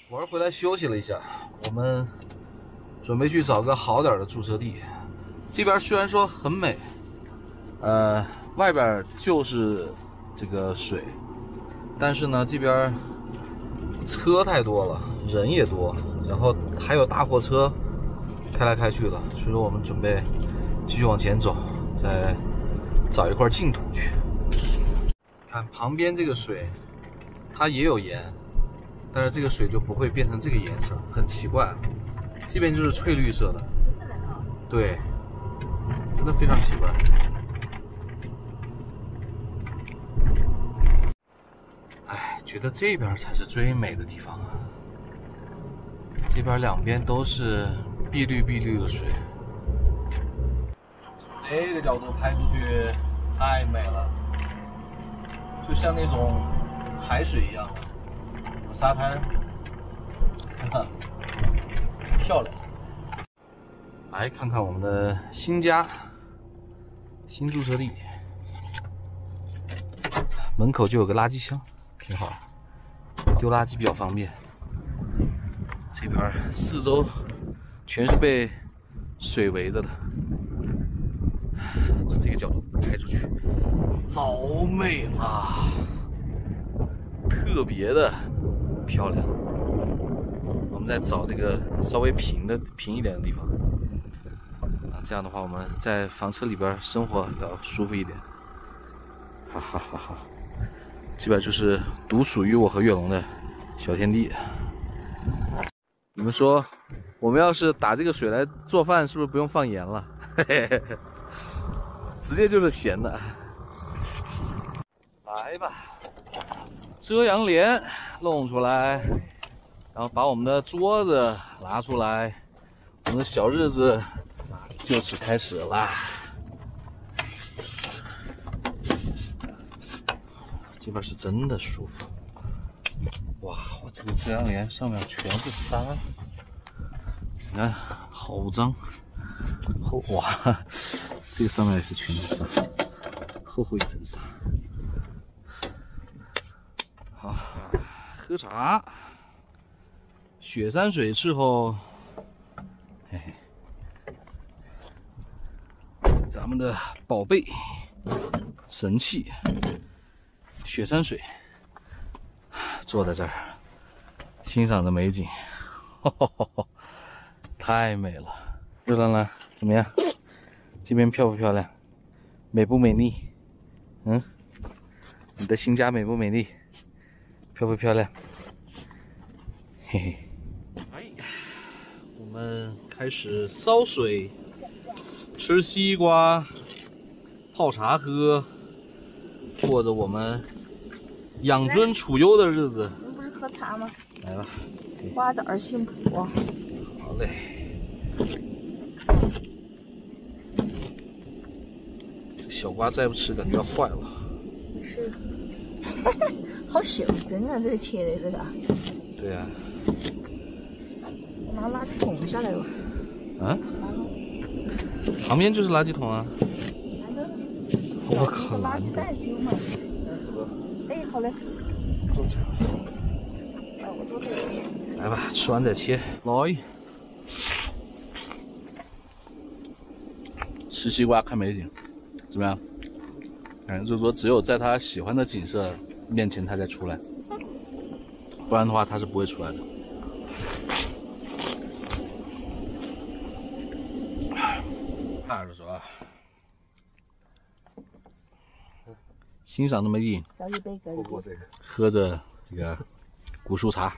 玩回来休息了一下，我们准备去找个好点的驻车地。这边虽然说很美，外边就是这个水，但是呢，这边车太多了，人也多，然后还有大货车开来开去的，所以说我们准备继续往前走，再找一块净土去。看旁边这个水，它也有盐，但是这个水就不会变成这个颜色，很奇怪。这边就是翠绿色的，对，真的非常奇怪。哎，觉得这边才是最美的地方啊！这边两边都是碧绿碧绿的水，从这个角度拍出去太美了，就像那种海水一样，沙滩，哈哈，漂亮。来看看我们的新家，新驻车地，门口就有个垃圾箱，挺好，丢垃圾比较方便。这边四周全是被水围着的，从这个角度拍出去，老美了，特别的漂亮。我们再找这个稍微平一点的地方。这样的话，我们在房车里边生活要舒服一点。哈哈哈哈！这边就是独属于我和月龙的小天地。你们说，我们要是打这个水来做饭，是不是不用放盐了？嘿嘿嘿，直接就是咸的。来吧，遮阳帘弄出来，然后把我们的桌子拿出来，我们的小日子就此开始啦。这边是真的舒服。哇，我这个遮阳帘上面全是沙，你看好脏。哇，这个上面也是全是沙，厚厚一层沙。好，喝茶，雪山水伺候，嘿嘿。咱们的宝贝神器雪山水，坐在这儿欣赏着美景，太美了。月兰兰怎么样？这边漂不漂亮？美不美丽？嗯，你的新家美不美丽？漂不漂亮？嘿嘿。哎，我们开始烧水。吃西瓜，泡茶喝，过着我们养尊处优的日子。 你不是喝茶吗？ 来吧， 瓜子儿幸福啊！ 好嘞。小瓜再不吃，感觉要坏了。 是，好小，真的这个切的这个。 对呀、 我拿垃圾桶下来吧。 啊？旁边就是垃圾桶啊！我靠， 垃圾袋丢嘛。哎，好嘞。 坐这。 我坐这个。 来吧，吃完再切。来，吃西瓜看美景，怎么样？就是说只有在他喜欢的景色面前他才出来，不然的话他是不会出来的。看着说啊，欣赏那么一倒一杯，倒一杯。 喝着这个古树茶，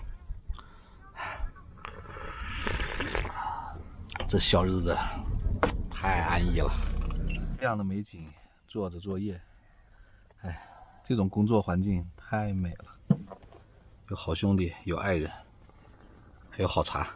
这小日子太安逸了。这样的美景，做着作业，哎，这种工作环境太美了。有好兄弟，有爱人，还有好茶。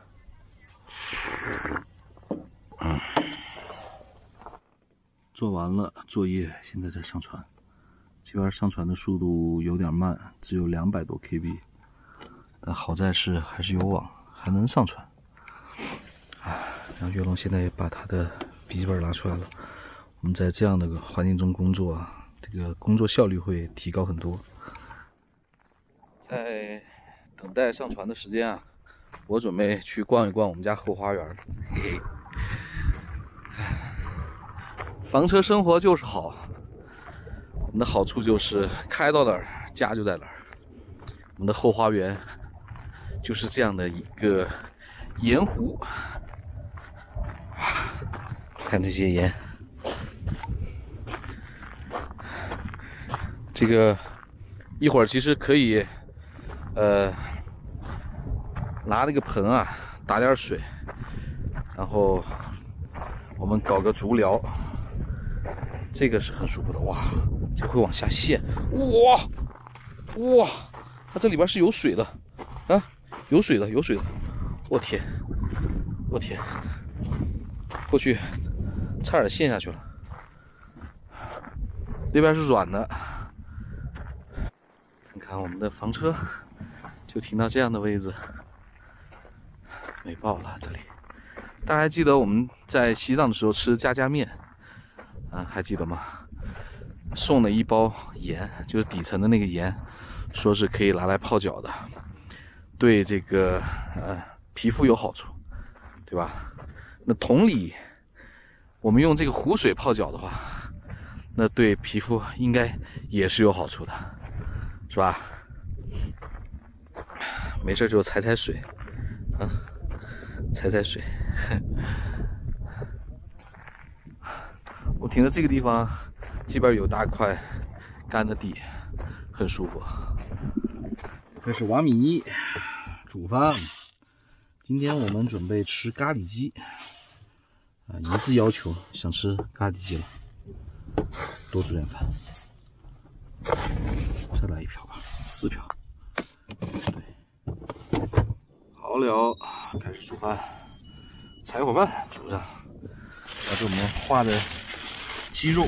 做完了作业，现在在上传。这边上传的速度有点慢，只有200多 KB， 但好在是还是有网，还能上传。然后月龙现在也把他的笔记本拿出来了。我们在这样的环境中工作，这个工作效率会提高很多。在等待上传的时间啊， 我准备去逛一逛我们家后花园。房车生活就是好，我们的好处就是开到哪儿家就在哪儿。我们的后花园就是这样的一个盐湖，看这些盐，这个一会儿其实可以，拿那个盆啊，打点水，然后我们搞个足疗，这个是很舒服的。哇，这会往下陷，哇，它这里边是有水的啊，有水的，我天，过去差点陷下去了。那边是软的，看看我们的房车就停到这样的位置。美爆了这里！大家还记得我们在西藏的时候吃家家面啊，还记得吗？送了一包盐，就是底层的那个盐，说是可以拿来泡脚的，对这个皮肤有好处，对吧？那同理，我们用这个湖水泡脚的话，那对皮肤应该也是有好处的，是吧？没事就踩踩水，啊。踩水。我停的这个地方，这边有大块干的地，很舒服。 开始挖米、煮饭。今天我们准备吃咖喱鸡，一致要求想吃咖喱鸡了，多煮点饭。再来一瓢吧，4瓢。对，好了。开始煮饭，柴火饭煮上，这是我们画的鸡肉，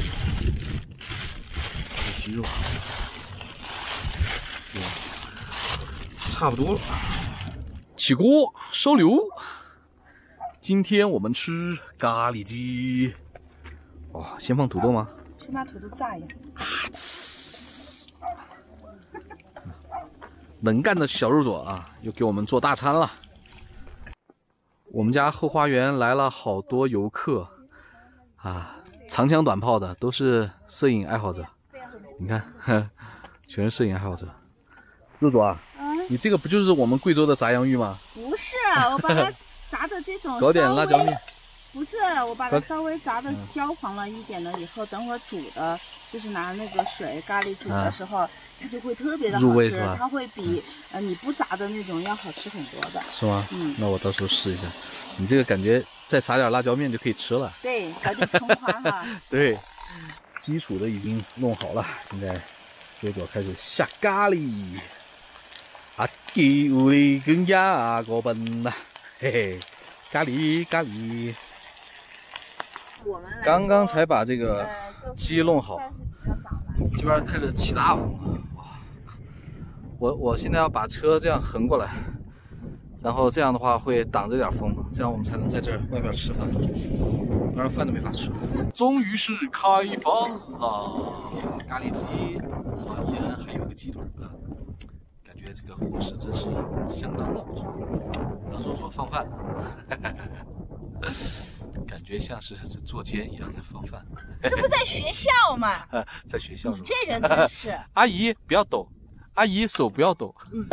差不多了。 起锅烧油，今天我们吃咖喱鸡。哇，先放土豆吗？ 先把土豆炸一下。 能干的小肉左啊，又给我们做大餐了。我们家后花园来了好多游客啊，长枪短炮的，都是摄影爱好者。你看，全是摄影爱好者。肉左啊，你这个不就是我们贵州的炸洋芋吗？ 不是，我把它炸的这种。 搞点辣椒面。 不是，我把它稍微炸的焦黄了一点了以后，等会儿煮的，就是拿那个水咖喱煮的时候，它就会特别的好吃，它会比你不炸的那种要好吃很多的。 是吗？那我到时候试一下。你这个感觉再撒点辣椒面就可以吃了。 对，搞点葱花哈。 对，基础的已经弄好了，现在肉左开始下咖喱。阿基乌里跟牙个笨呐，嘿嘿，咖喱。刚刚才把这个鸡弄好，这边开始起大风了。我现在要把车这样横过来，然后这样的话会挡着点风，这样我们才能在这外边吃饭，不然饭都没法吃。终于是开饭了，咖喱鸡、盐还有个鸡腿啊，感觉这个伙食真是相当的不错。让肉左放饭。感觉像是在做奸一样的放饭。 这不在学校吗？ 在学校。 你这人真是。 阿姨不要抖，阿姨手不要抖。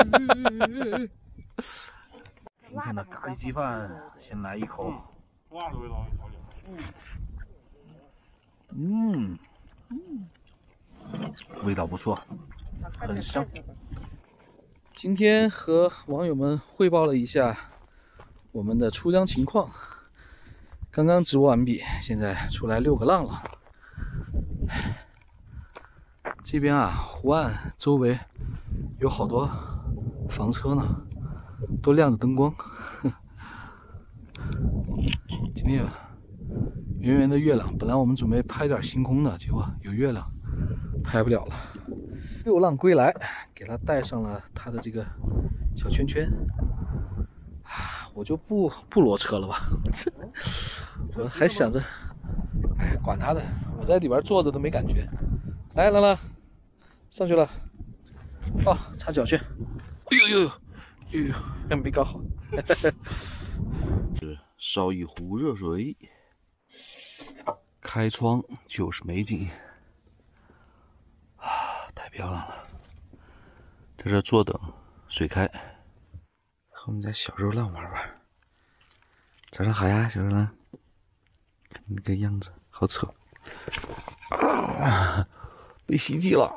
今天的咖喱鸡饭，先来一口。辣的味道味道不错，很香。 今天和网友们汇报了一下我们的出江情况。刚刚直播完毕，现在出来6个浪了。这边啊，湖岸周围有好多房车呢，都亮着灯光。今天有圆圆的月亮，本来我们准备拍点星空的，结果有月亮，拍不了了。6浪归来，给他带上了他的这个小圈圈。我就不挪车了吧，我还想着，哎，管他的，我在里边坐着都没感觉。来，兰兰，上去了，哦，擦脚去。哎呦，没搞好。 烧一壶热水，开窗就是美景啊，太漂亮了。在这坐等水开，和我们家小肉浪玩玩。早上好呀，小肉浪，看你个样子，好丑啊！被袭击了。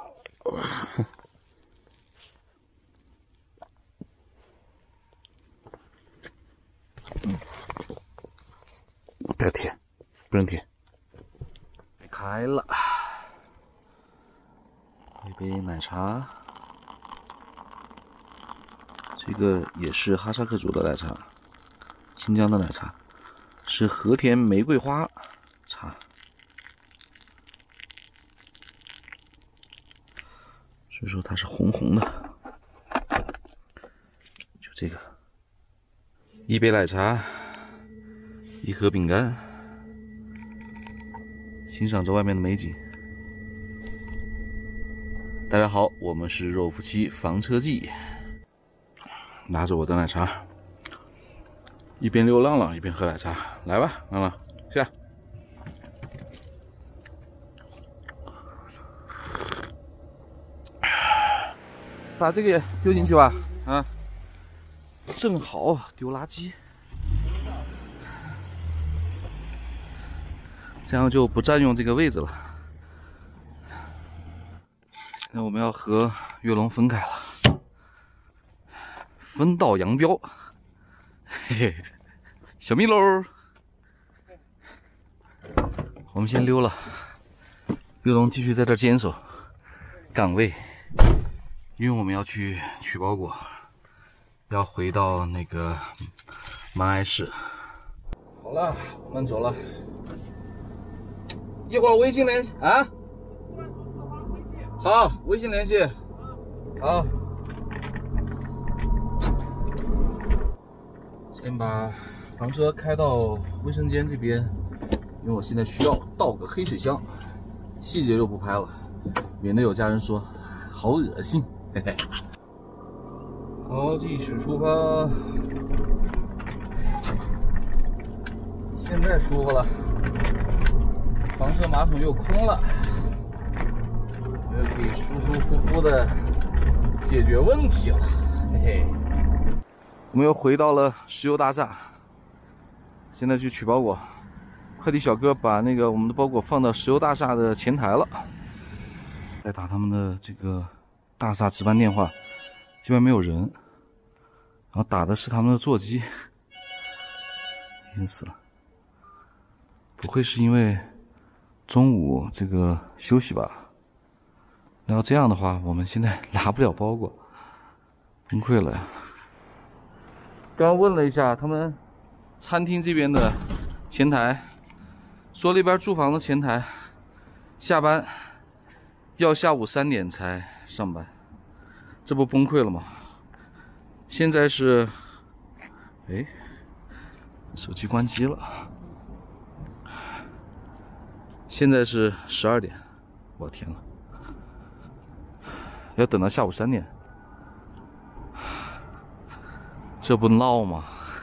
不要舔，不能舔。开了，一杯奶茶，这个也是哈萨克族的奶茶，新疆的奶茶，是和田玫瑰花茶。所以说它是红红的，就这个，一杯奶茶，一盒饼干，欣赏着外面的美景。大家好，我们是肉夫妻房车记，拿着我的奶茶，一边溜浪浪一边喝奶茶，来吧，浪浪下。把这个也丢进去吧，啊，正好丢垃圾，这样就不占用这个位置了。现在我们要和月龙分开了，分道扬镳。嘿嘿，小蜜喽，我们先溜了，月龙继续在这坚守岗位。因为我们要去取包裹，要回到那个芒崖市。好了，我们走了。一会儿微信联系啊。好，微信联系。好。先把房车开到卫生间这边，因为我现在需要倒个黑水箱，细节就不拍了，免得有家人说好恶心。嘿嘿，好，继续出发。现在舒服了，房车马桶又空了，我又可以舒舒服服的解决问题了。嘿嘿，我们又回到了石油大厦，现在去取包裹。快递小哥把那个我们的包裹放到石油大厦的前台了，在打他们的这个大厦值班电话，这边没有人，然后打的是他们的座机，阴死了。不会是因为中午这个休息吧？要这样的话，我们现在拿不了包裹，崩溃了呀！刚刚问了一下他们餐厅这边的前台，说那边住房的前台下班要下午3点才上班，这不崩溃了吗？现在是，哎，手机关机了。现在是12点，我天呐，要等到下午3点，这不闹吗？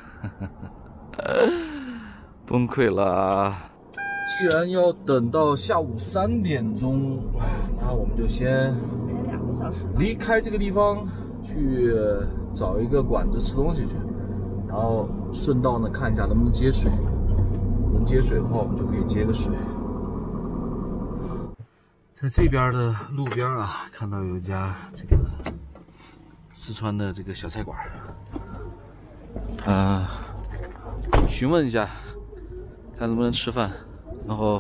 崩溃了！既然要等到下午3点钟，那我们就先 2个小时离开这个地方，去找一个馆子吃东西去，然后顺道呢看一下能不能接水，能接水的话我们就可以接个水。在这边的路边啊，看到有一家这个四川的这个小菜馆，询问一下，看能不能吃饭，然后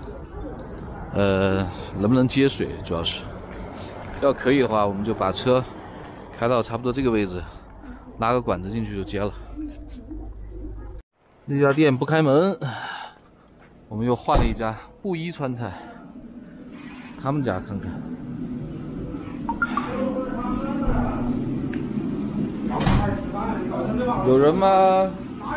能不能接水，主要是要可以的话，我们就把车开到差不多这个位置，拉个管子进去就接了。那家店不开门，我们又换了一家布衣川菜，他们家看看。有人吗？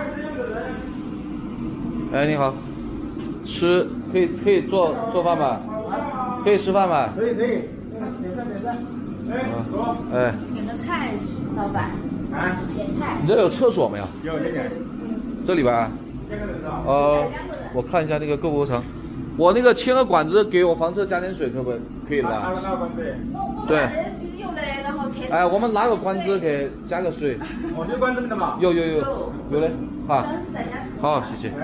哎，你好，吃可以做饭吗？可以吃饭吗？可以。点菜。哎。 点个菜，老板。 你这有厕所没有？ 有这个。 这里边。我看一下那个够不够长。我那个牵个管子给我房车加点水，可不可以了吧？ 拿个管子。 对。哎，我们拿个管子给加个水。 哦，有管子没得嘛？ 有的，好。好，谢谢。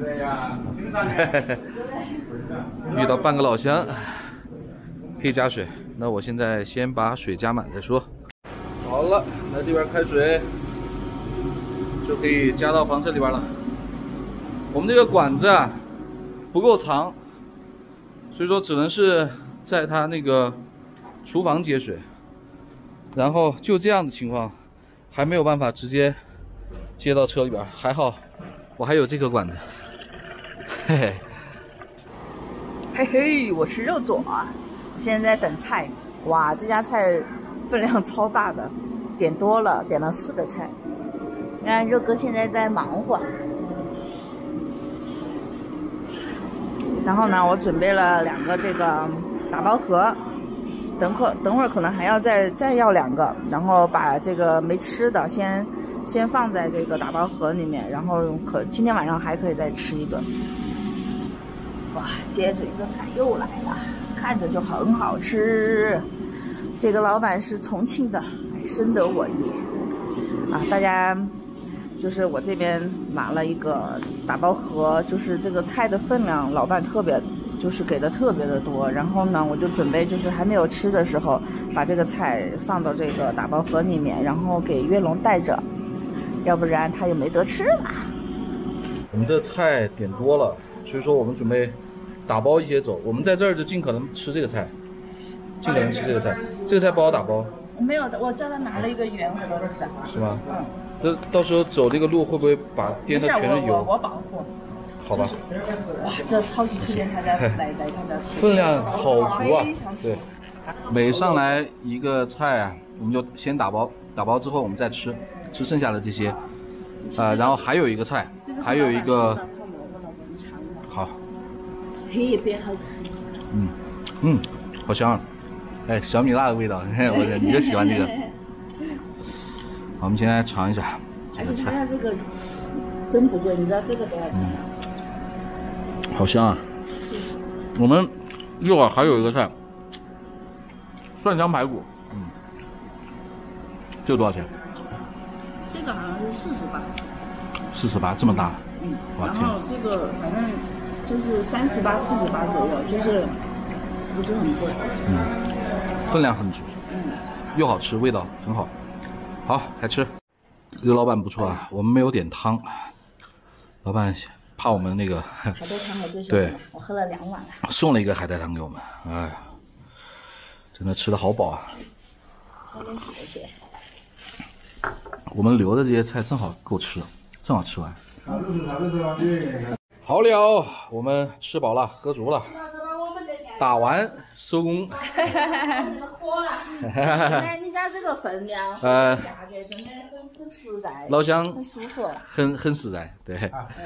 遇到半个老乡，可以加水。那我现在先把水加满再说。好了，那这边开水就可以加到房车里边了。我们这个管子啊不够长，所以说只能是在它那个厨房接水，然后就这样的情况，还没有办法直接接到车里边。还好我还有这个管子，嘿嘿嘿嘿，我是肉左，现在在等菜。哇，这家菜分量超大的，点多了，点了4个菜。你看肉哥现在在忙活。然后呢，我准备了2个这个打包盒，等会儿可能还要再要2个，然后把这个没吃的先放在这个打包盒里面，然后今天晚上还可以再吃一顿。哇，接着一个菜又来了，看着就很好吃。这个老板是重庆的，深得我意啊！大家就是我这边拿了一个打包盒，就是这个菜的分量，老板就是给的特别的多。然后呢，我就准备就是还没有吃的时候，把这个菜放到这个打包盒里面，然后给月龙带着，要不然他也没得吃了。 我们这菜点多了，所以说我们准备打包一些走。我们在这儿就尽可能吃这个菜，尽可能吃这个菜。这个菜不好打包。 没有的，我叫他拿了一个圆盒的。 是吗？这到时候走这个路会不会把颠的全是油？ 我保护。 好吧。 哇，这超级推荐大家来看着吃。 分量好足啊！对，每上来一个菜啊，我们就先打包，打包之后我们再吃剩下的这些，然后还有一个菜，还有一个。好。 特别好吃。 好香啊！哎，小米辣的味道，你就喜欢这个。好，我们先来尝一下这个菜。 而且它这个真不贵，你知道这个多少钱吗？ 好香啊！我们一会儿还有一个菜，蒜香排骨，这个多少钱？ 这个好像是 48，这么大。 然后这个反正就是38、48左右，就是不是很贵。 分量很足，又好吃，味道很好。好，开吃。这个老板不错啊，我们没有点汤，老板怕我们那个海带汤我最喜欢， 对， 我喝了2碗了， 送了一个海带汤给我们，哎，真的吃得好饱啊。 谢谢。 我们留的这些菜正好够吃，正好吃完。好了，我们吃饱了，喝足了。打完收工。 真的，你家这个分量，价格真的很实在， 老乡很舒服， 很实在，对，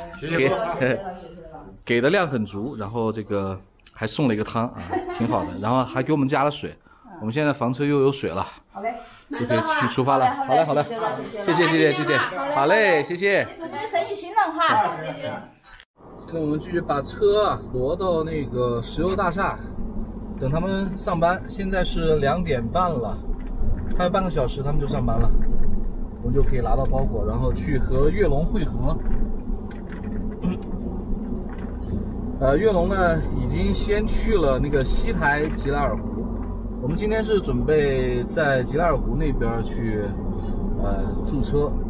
给的量很足，然后这个还送了一个汤啊，挺好的，然后还给我们加了水，我们现在房车又有水了， 好嘞， 就可以去出发了。好嘞，谢谢，好嘞，谢谢。 祝你生意兴隆哈。 现在我们继续把车啊挪到那个石油大厦，等他们上班。现在是2点半了，还有半个小时他们就上班了，我们就可以拿到包裹，然后去和月龙会合。月龙呢已经先去了那个西台吉拉尔湖，我们今天是准备在吉拉尔湖那边去驻车。